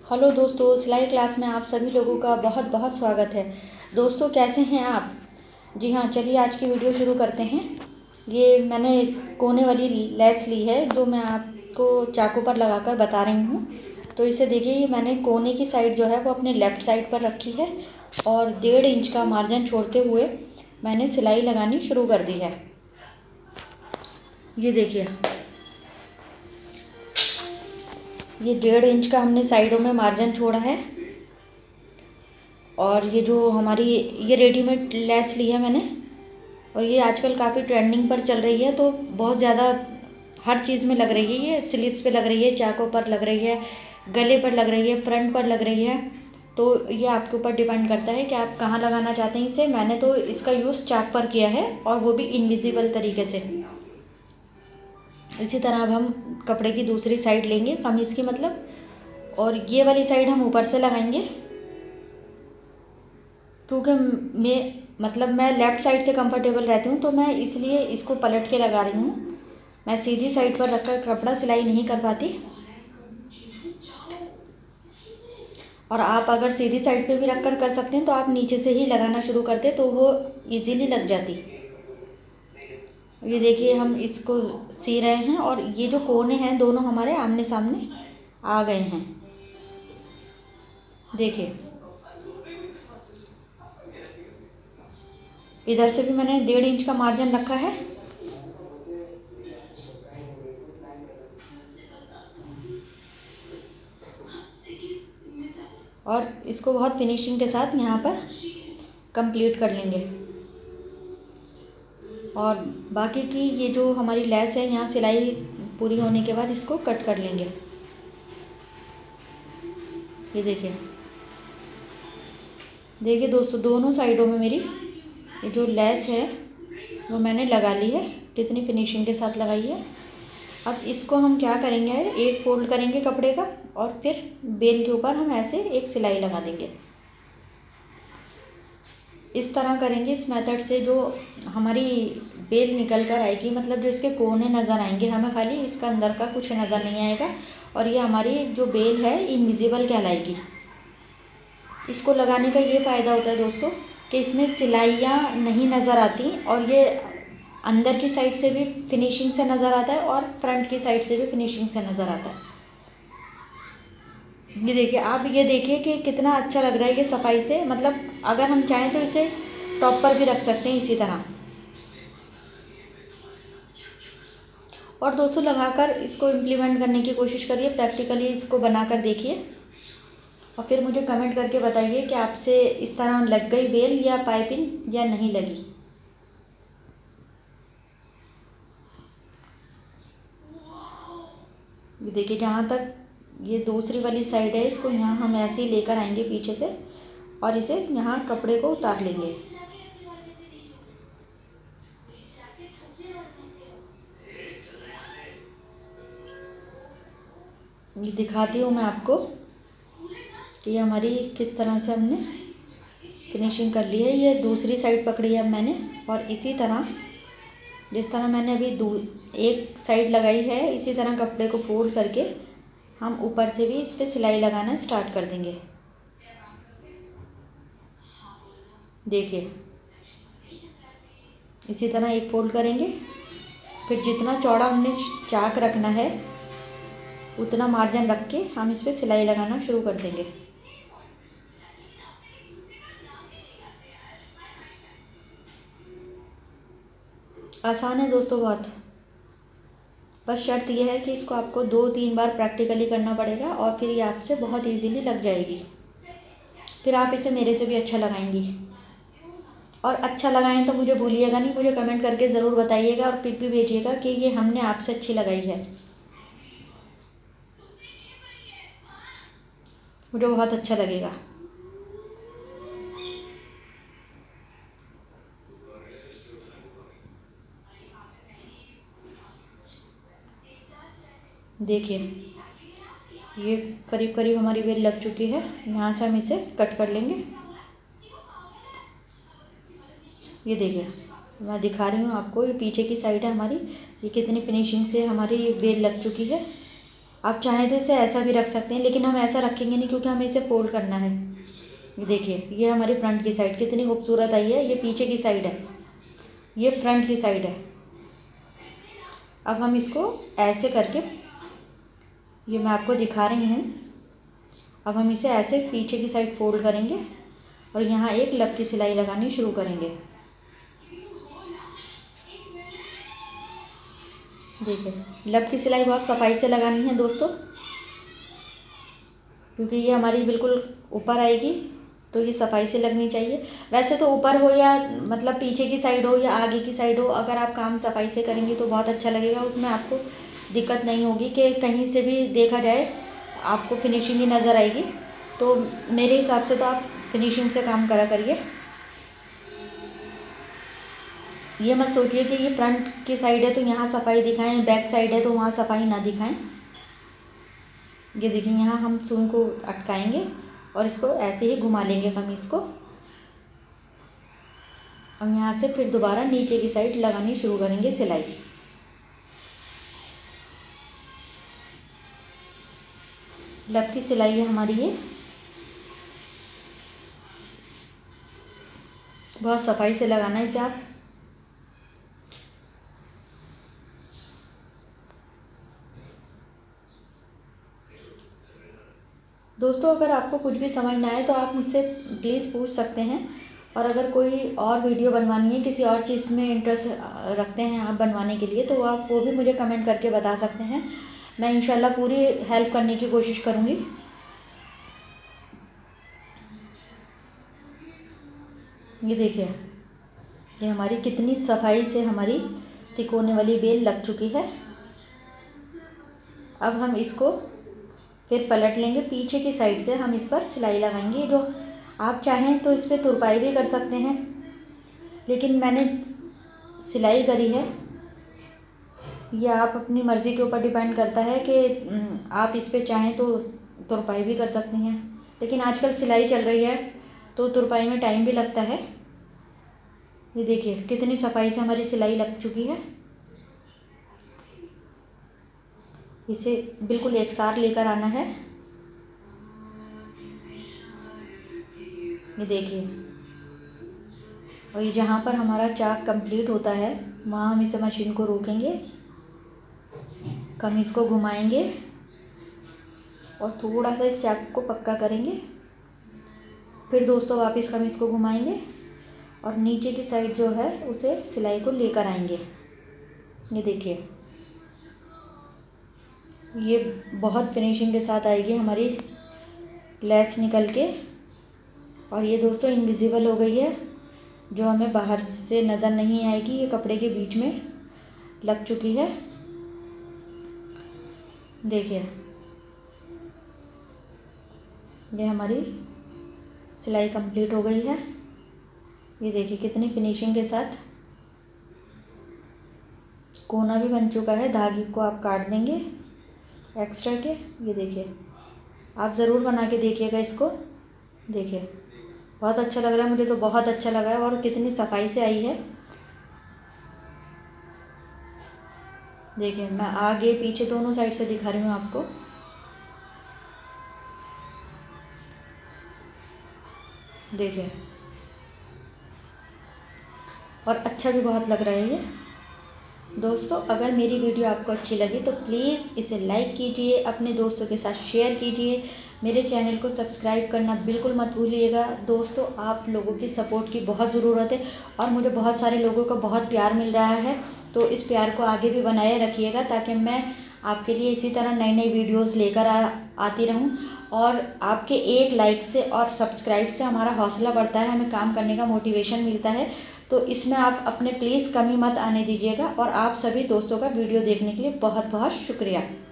Hello दोस्तों, सिलाई class में आप सभी लोगों का बहुत बहुत स्वागत है। दोस्तों कैसे हैं आप? जी हाँ, चलिए आज की वीडियो शुरू करते हैं। ये मैंने कोने वाली लेस ली है जो मैं आपको चाकू पर लगाकर बता रही हूँ। तो इसे देखिए, ये मैंने कोने की साइड जो है वो अपने लेफ़्ट साइड पर रखी है और 1.5 इंच का मार्जिन छोड़ते हुए मैंने सिलाई लगानी शुरू कर दी है। ये देखिए, ये 1.5 इंच का हमने साइडों में मार्जिन छोड़ा है। और ये जो हमारी ये रेडीमेड लेस ली है मैंने, और ये आजकल काफ़ी ट्रेंडिंग पर चल रही है, तो बहुत ज़्यादा हर चीज़ में लग रही है। ये स्लीव्स पे लग रही है, चाकों पर लग रही है, गले पर लग रही है, फ्रंट पर लग रही है। तो ये आपके ऊपर डिपेंड करता है कि आप कहाँ लगाना चाहते हैं इसे। मैंने तो इसका यूज़ चाक पर किया है और वो भी इनविजिबल तरीके से। इसी तरह अब हम कपड़े की दूसरी साइड लेंगे, कमीज़ की मतलब, और ये वाली साइड हम ऊपर से लगाएंगे। क्योंकि मैं लेफ़्ट साइड से कंफर्टेबल रहती हूँ, तो मैं इसलिए इसको पलट के लगा रही हूँ। मैं सीधी साइड पर रखकर कपड़ा सिलाई नहीं कर पाती। और आप अगर सीधी साइड पे भी रखकर कर सकते हैं तो आप नीचे से ही लगाना शुरू करते तो वो इजीली लग जाती। ये देखिए, हम इसको सी रहे हैं और ये जो कोने हैं दोनों हमारे आमने सामने आ गए हैं। देखिए, इधर से भी मैंने 1.5 इंच का मार्जिन रखा है और इसको बहुत फिनिशिंग के साथ यहाँ पर कंप्लीट कर लेंगे। और बाकी की ये जो हमारी लेस है, यहाँ सिलाई पूरी होने के बाद इसको कट कर लेंगे। ये देखिए, देखिए दोस्तों, दोनों साइडों में मेरी ये जो लेस है वो मैंने लगा ली है, कितनी फिनिशिंग के साथ लगाई है। अब इसको हम क्या करेंगे, एक फोल्ड करेंगे कपड़े का और फिर बेल के ऊपर हम ऐसे एक सिलाई लगा देंगे। इस तरह करेंगे, इस मेथड से जो हमारी बेल निकल कर आएगी, मतलब जो इसके कोने नज़र आएंगे, हमें खाली इसका अंदर का कुछ नज़र नहीं आएगा और ये हमारी जो बेल है इनविजिबल कहलाएगी। इसको लगाने का ये फ़ायदा होता है दोस्तों कि इसमें सिलाइयाँ नहीं नज़र आती और ये अंदर की साइड से भी फिनिशिंग से नज़र आता है और फ्रंट की साइड से भी फिनिशिंग से नज़र आता है। ये देखिए, आप ये देखिए कि कितना अच्छा लग रहा है ये सफाई से। मतलब अगर हम चाहें तो इसे टॉप पर भी रख सकते हैं इसी तरह। और दोस्तों लगाकर इसको इम्प्लीमेंट करने की कोशिश करिए, प्रैक्टिकली इसको बनाकर देखिए और फिर मुझे कमेंट करके बताइए कि आपसे इस तरह लग गई बेल या पाइपिंग या नहीं लगी। ये देखिए, जहाँ तक ये दूसरी वाली साइड है इसको यहाँ हम ऐसे ही लेकर आएंगे पीछे से और इसे यहाँ कपड़े को उतार लेंगे। ये दिखाती हूँ मैं आपको कि हमारी किस तरह से हमने फिनिशिंग कर ली है। ये दूसरी साइड पकड़ी है अब मैंने, और इसी तरह जिस तरह मैंने अभी एक साइड लगाई है, इसी तरह कपड़े को फोल्ड करके हम ऊपर से भी इस पर सिलाई लगाना स्टार्ट कर देंगे। देखिए, इसी तरह एक फोल्ड करेंगे, फिर जितना चौड़ा हमने चाक रखना है उतना मार्जिन रख के हम इस पर सिलाई लगाना शुरू कर देंगे। आसान है दोस्तों बहुत, बस शर्त यह है कि इसको आपको 2-3 बार प्रैक्टिकली करना पड़ेगा और फिर ये आपसे बहुत इजीली लग जाएगी। फिर आप इसे मेरे से भी अच्छा लगाएंगी। और अच्छा लगाएं तो मुझे भूलिएगा नहीं, मुझे कमेंट करके ज़रूर बताइएगा और पिक भी भेजिएगा कि ये हमने आपसे अच्छी लगाई है। मुझे बहुत अच्छा लगेगा। देखिए, ये करीब करीब हमारी बेल लग चुकी है। यहाँ से हम इसे कट कर लेंगे। ये देखिए, मैं दिखा रही हूँ आपको, ये पीछे की साइड है हमारी, ये कितनी फिनिशिंग से हमारी बेल लग चुकी है। आप चाहें तो इसे ऐसा भी रख सकते हैं, लेकिन हम ऐसा रखेंगे नहीं क्योंकि हमें इसे फोल्ड करना है। ये देखिए, ये हमारी फ्रंट की साइड कितनी खूबसूरत आई है। ये पीछे की साइड है, ये फ्रंट की साइड है। अब हम इसको ऐसे करके, ये मैं आपको दिखा रही हूँ, अब हम इसे ऐसे पीछे की साइड फोल्ड करेंगे और यहाँ एक लब की सिलाई लगानी शुरू करेंगे। देखिए, लब की सिलाई बहुत सफाई से लगानी है दोस्तों, क्योंकि ये हमारी बिल्कुल ऊपर आएगी, तो ये सफाई से लगनी चाहिए। वैसे तो ऊपर हो या मतलब पीछे की साइड हो या आगे की साइड हो, अगर आप काम सफाई से करेंगे तो बहुत अच्छा लगेगा। उसमें आपको दिक्कत नहीं होगी कि कहीं से भी देखा जाए आपको फिनिशिंग ही नज़र आएगी। तो मेरे हिसाब से तो आप फिनिशिंग से काम करा करिए। ये मत सोचिए कि ये फ्रंट की साइड है तो यहाँ सफाई दिखाएं, बैक साइड है तो वहाँ सफाई ना दिखाएं। ये देखिए, यहाँ हम सुई को अटकाएंगे और इसको ऐसे ही घुमा लेंगे कमीज़ को, और यहाँ से फिर दोबारा नीचे की साइड लगानी शुरू करेंगे सिलाई। लब की सिलाई है हमारी ये, बहुत सफाई से लगाना है इसे आप। दोस्तों, अगर आपको कुछ भी समझ ना आए तो आप मुझसे प्लीज़ पूछ सकते हैं, और अगर कोई और वीडियो बनवानी है, किसी और चीज़ में इंटरेस्ट रखते हैं आप बनवाने के लिए, तो आप वो भी मुझे कमेंट करके बता सकते हैं। मैं इंशाल्लाह पूरी हेल्प करने की कोशिश करूँगी। ये देखिए, ये हमारी कितनी सफाई से हमारी तिकोने वाली बेल लग चुकी है। अब हम इसको फिर पलट लेंगे, पीछे की साइड से हम इस पर सिलाई लगाएंगे। जो आप चाहें तो इस पर तुरपाई भी कर सकते हैं, लेकिन मैंने सिलाई करी है। यह आप अपनी मर्ज़ी के ऊपर डिपेंड करता है कि आप इस पर चाहें तो तुरपाई भी कर सकती हैं, लेकिन आजकल सिलाई चल रही है तो तुरपाई में टाइम भी लगता है। ये देखिए, कितनी सफाई से हमारी सिलाई लग चुकी है। इसे बिल्कुल एक साथ लेकर आना है। ये देखिए, और ये जहाँ पर हमारा चाक कंप्लीट होता है वहाँ हम इसे मशीन को रोकेंगे, कमीज़ को घुमाएंगे और थोड़ा सा इस चाक को पक्का करेंगे। फिर दोस्तों वापस कमीज़ को घुमाएंगे और नीचे की साइड जो है उसे सिलाई को लेकर आएंगे। ये देखिए, ये बहुत फिनिशिंग के साथ आएगी हमारी लेस निकल के, और ये दोस्तों इनविजिबल हो गई है, जो हमें बाहर से नज़र नहीं आएगी। ये कपड़े के बीच में लग चुकी है। देखिए, ये हमारी सिलाई कंप्लीट हो गई है। ये देखिए कितनी फिनिशिंग के साथ, कोना भी बन चुका है। धागे को आप काट देंगे एक्स्ट्रा के। ये देखिए, आप ज़रूर बना के देखिएगा इसको। देखिए, बहुत अच्छा लग रहा है, मुझे तो बहुत अच्छा लगा है, और कितनी सफाई से आई है। देखिए, मैं आगे पीछे दोनों साइड से दिखा रही हूँ आपको। देखिए, और अच्छा भी बहुत लग रहा है ये। दोस्तों, अगर मेरी वीडियो आपको अच्छी लगी तो प्लीज़ इसे लाइक कीजिए, अपने दोस्तों के साथ शेयर कीजिए, मेरे चैनल को सब्सक्राइब करना बिल्कुल मत भूलिएगा। दोस्तों, आप लोगों की सपोर्ट की बहुत ज़रूरत है, और मुझे बहुत सारे लोगों का बहुत प्यार मिल रहा है, तो इस प्यार को आगे भी बनाए रखिएगा, ताकि मैं आपके लिए इसी तरह नई नई वीडियोज़ लेकर आती रहूँ। और आपके एक लाइक से और सब्सक्राइब से हमारा हौसला बढ़ता है, हमें काम करने का मोटिवेशन मिलता है। तो इसमें आप अपने प्लीज़ कमी मत आने दीजिएगा, और आप सभी दोस्तों का वीडियो देखने के लिए बहुत बहुत शुक्रिया।